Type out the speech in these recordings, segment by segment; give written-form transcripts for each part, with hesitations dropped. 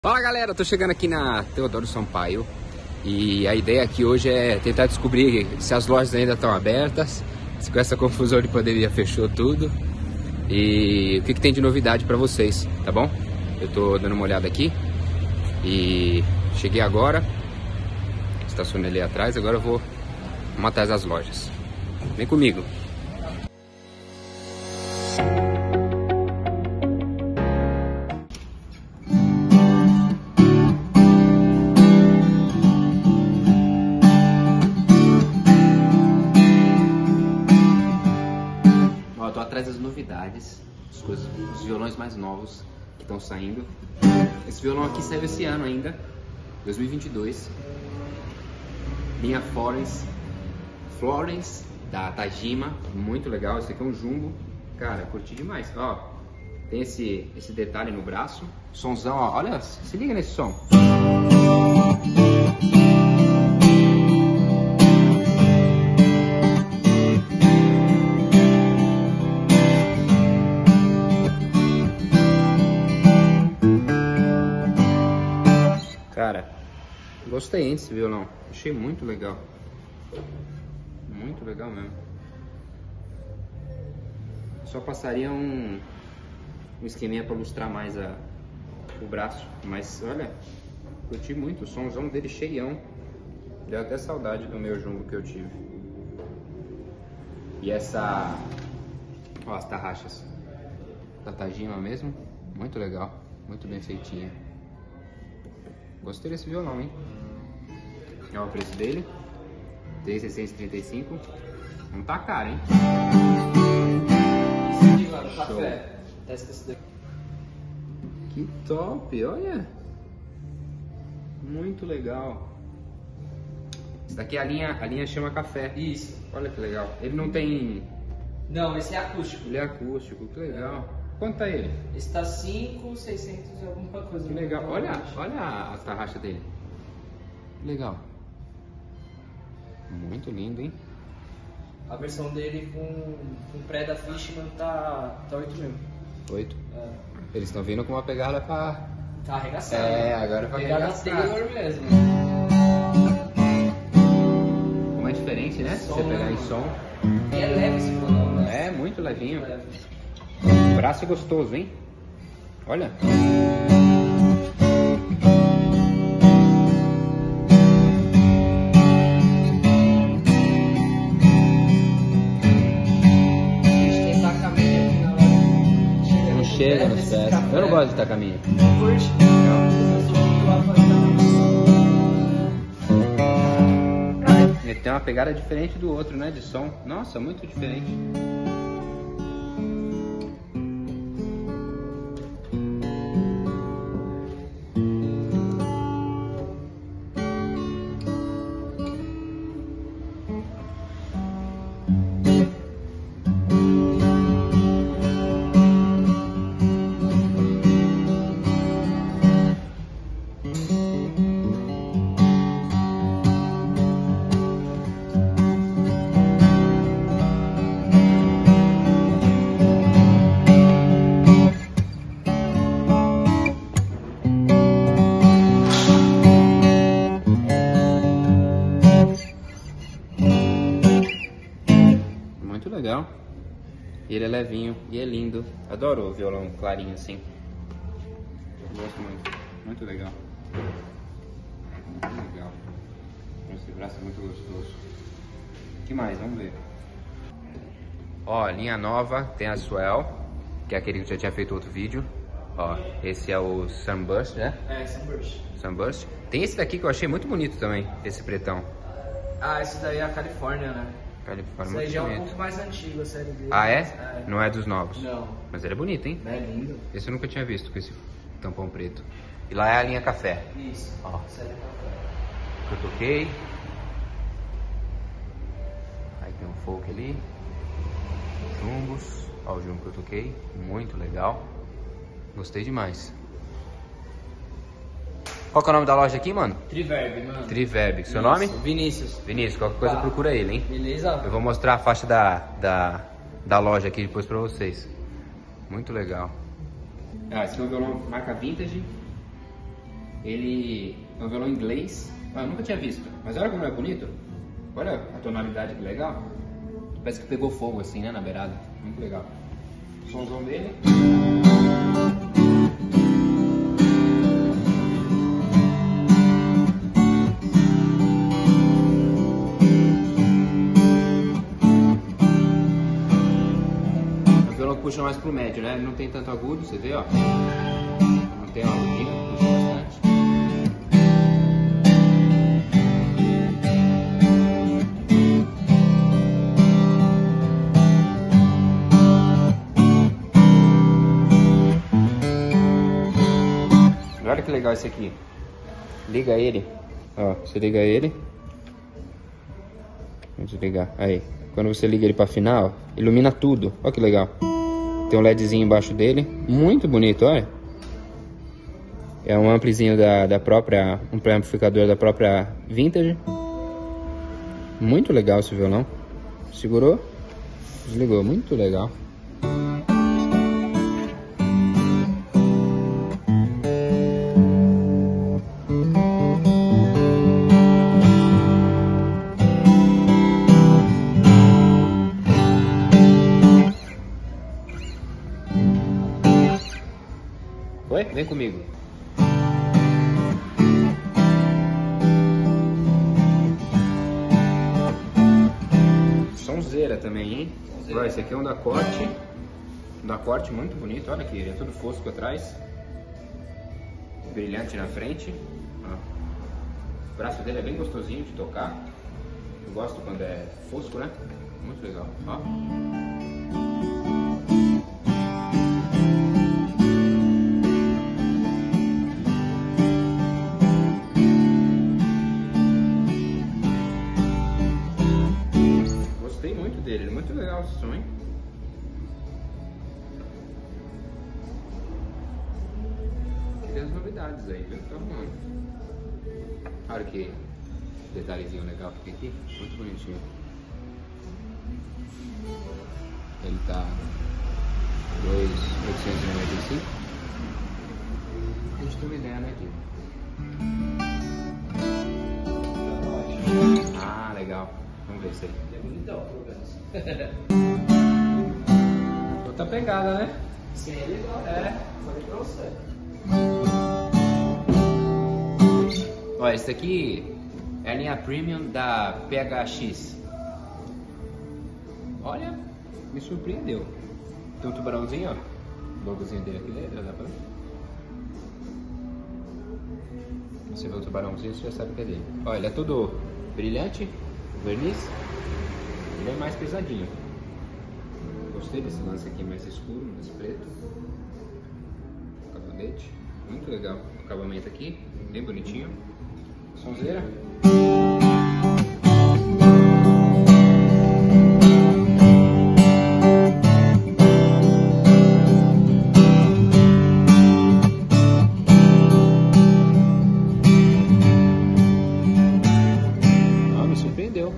Fala galera, tô chegando aqui na Teodoro Sampaio e a ideia aqui hoje é tentar descobrir se as lojas ainda estão abertas, se com essa confusão de pandemia fechou tudo e o que tem de novidade pra vocês, tá bom? Eu tô dando uma olhada aqui e cheguei agora, estacionei ali atrás, agora eu vou atrás das lojas. Vem comigo! Eu tô atrás das novidades, os violões mais novos que estão saindo. Esse violão aqui saiu esse ano ainda, 2022. Linha Florence da Tajima, muito legal. Esse aqui é um jumbo, cara, curti demais. Ó, tem esse detalhe no braço, somzão, ó, olha, se liga nesse som. Cara, gostei hein, desse violão, achei muito legal mesmo. Só passaria um esqueminha para lustrar mais o braço, mas olha, curti muito, o somzão dele cheião, deu até saudade do meu jumbo que eu tive. E essa, ó, as tarraxas da Tajima mesmo, muito legal, muito bem feitinha. Gostei desse violão, hein? Olha o preço dele, R$635. Não tá caro, hein? Café. Testa esse daqui. Que top, olha! Muito legal. Esse daqui é a linha chama café. Isso. Olha que legal. Ele não tem... Não, esse é acústico. Ele é acústico, que legal. Quanto tá ele? Esse tá 5.600 e alguma coisa. Que legal. Olha a tarraxa dele. Legal. Muito lindo, hein? A versão dele com pré da Fishman tá 8 mil. 8? É. Eles estão vindo com uma pegada pra... Tá arregaçado. É, agora pra pegada arregaçar. Taylor mesmo. Como é diferente, né? Se você pegar em som. E é leve esse violão, né? É, muito levinho. Leve. O braço é gostoso, hein? Olha. Não chega nos pés. Eu não gosto de tacaminha. Não curte? Ele tem uma pegada diferente do outro, né? De som. Nossa, muito diferente. Muito legal. E ele é levinho e é lindo. Adoro o violão clarinho assim. Gosto muito. Muito legal. Muito legal. Esse braço é muito gostoso. O que mais? Vamos ver. Ó, linha nova. Tem a Swell, que é aquele que eu já tinha feito outro vídeo. Ó, esse é o Sunburst, né? É, Sunburst. Sunburst. Tem esse daqui que eu achei muito bonito também. Esse pretão. Ah, esse daí é a Califórnia, né? Califórnia, Esse aí muito já é um bonito. pouco mais antigo a série dele. Ah, é? É. Não é dos novos? Não. Mas ele é bonito, hein? É lindo. Esse eu nunca tinha visto com esse tampão preto. E lá é a linha café. Isso. Ó, Série que eu toquei. Aí tem um folk ali. Jumbos. Ó, o jumbo que eu toquei. Muito legal. Gostei demais. Qual que é o nome da loja aqui, mano? Triverb, mano. Triverb. Seu Isso. nome? Vinícius. Vinícius, qualquer coisa Tá. procura ele, hein? Beleza? Eu vou mostrar a faixa da loja aqui depois pra vocês. Muito legal. Ah, esse é um violão marca Vintage. Ele é um violão inglês. Eu nunca tinha visto, mas olha como é bonito. Olha a tonalidade que legal. Parece que pegou fogo assim, né, na beirada. Muito legal. O somzão dele. O violão puxa mais pro médio, né? Ele não tem tanto agudo, você vê, ó. Não tem uma agudinha, puxa bastante. Olha que legal esse aqui. Liga ele. Ó, você liga ele. Vamos desligar. Aí. Quando você liga ele pra afinar, ó, ilumina tudo. Olha que legal. Tem um LEDzinho embaixo dele. Muito bonito, olha. É um amplizinho da própria... Um pré-amplificador da própria Vintage. Muito legal esse violão. Segurou. Desligou. Muito legal. Oi? Vem comigo. Sonzeira também, hein? Ó, esse aqui é um da Corte. Um da Corte muito bonito. Olha aqui, ele é todo fosco atrás. Brilhante na frente. Ó. O braço dele é bem gostosinho de tocar. Eu gosto quando é fosco, né? Muito legal. Ó. Dele, muito legal esse som, hein? Tem as novidades aí, viu? Então, olha que detalhezinho legal que tem aqui, muito bonitinho. Ele tá 2.895. A gente tem uma ideia, né, aqui. Ah, legal. Vamos ver isso aí. É bonitão, pelo menos. Outra pegada, né? Sim, é legal. É, falei pra você. Olha, esse aqui é a linha Premium da PHX. Olha, me surpreendeu. Tem um tubarãozinho, ó. O logozinho dele aqui dentro, dá pra ver? Você vê o tubarãozinho, você já sabe que é dele. Olha, ele é todo brilhante, verniz. Ele é mais pesadinho. Gostei desse lance aqui mais escuro, mais preto. Acabamento. Muito legal o acabamento aqui, bem bonitinho. Sonzeira. Ah, me surpreendeu.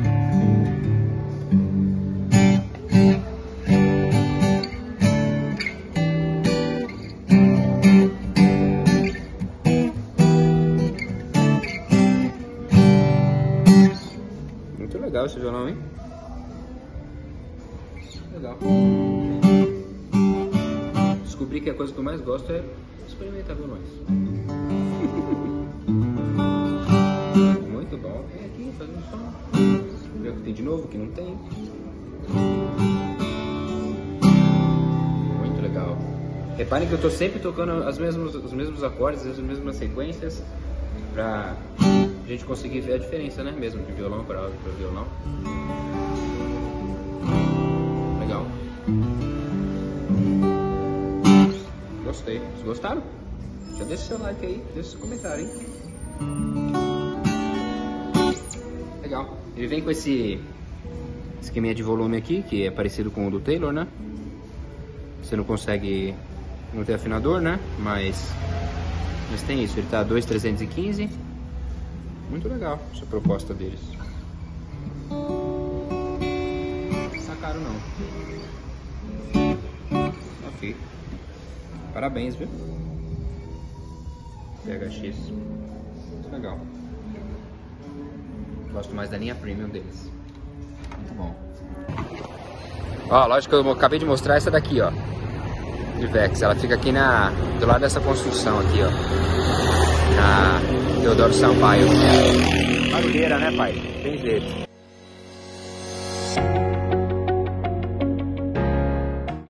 Legal esse violão, hein? Legal. Descobri que a coisa que eu mais gosto é experimentar violões. Muito bom. Vem aqui, faz um som. Ver o que tem de novo, o que não tem. Muito legal. Reparem que eu tô sempre tocando os mesmos acordes, as mesmas sequências, pra a gente conseguir ver a diferença, né? Mesmo de violão para violão. Legal. Gostei. Vocês gostaram? Já deixa seu like aí, deixa seu comentário, hein? Legal. Ele vem com esse esqueminha de volume aqui, que é parecido com o do Taylor, né? Você não consegue... não tem afinador, né? Mas tem isso. Ele tá 2.315. Muito legal essa proposta deles. Não está caro não. Ok. Parabéns, viu? PHX. Muito legal. Gosto mais da linha premium deles. Muito bom. Ó, a loja que eu acabei de mostrar é essa daqui, ó. De Vex. Ela fica aqui do lado dessa construção aqui, ó. Na Teodoro Sampaio. Barulheira, né, pai? Tem jeito.